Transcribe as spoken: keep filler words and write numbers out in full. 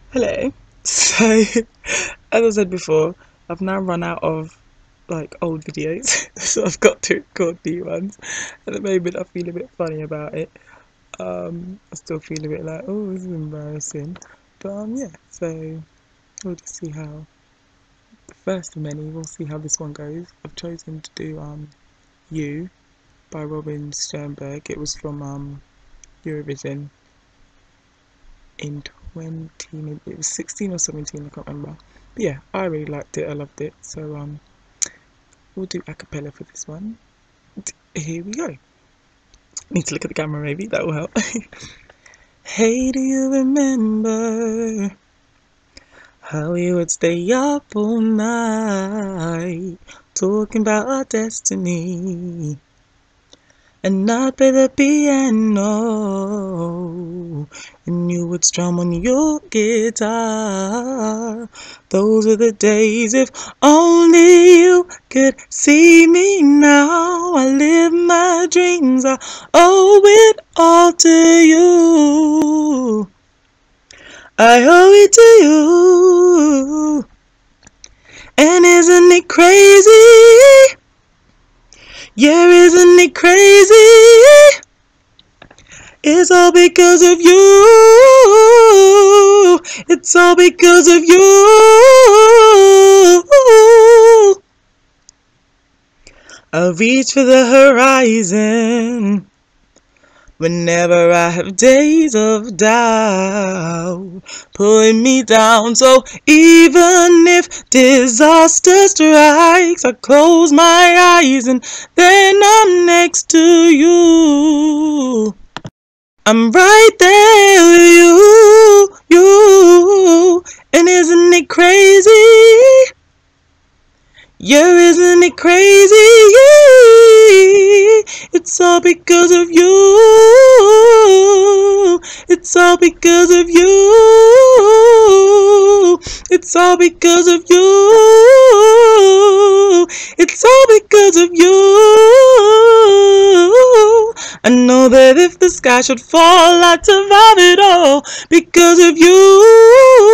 Hello. So, as I said before, I've now run out of like old videos, so I've got to record new ones. At the moment, I feel a bit funny about it. Um, I still feel a bit like, oh, this is embarrassing. But um, yeah. So we'll just see how the first of many. We'll see how this one goes. I've chosen to do um, "You" by Robin Stjernberg. It was from um Eurovision in twenty, it was sixteen or seventeen, I can't remember. But yeah, I really liked it, I loved it. So um, we'll do a cappella for this one. Here we go. Need to look at the camera maybe, that will help. Hey, do you remember how we would stay up all night talking about our destiny? And I'd play the piano, and you would strum on your guitar. Those were the days, if only you could see me now. I live my dreams, I owe it all to you. I owe it to you. And isn't it crazy? Yeah, isn't it crazy? It's all because of you. It's all because of you. I reach for the horizon whenever I have days of doubt, pulling me down. So even if disaster strikes, I close my eyes and then I'm next to you. I'm right there with you, you. And isn't it crazy? Yeah, isn't it crazy? It's all because of you. It's all because of you. It's all because of you. It's all because of you. I know that if the sky should fall, I'd survive it all because of you.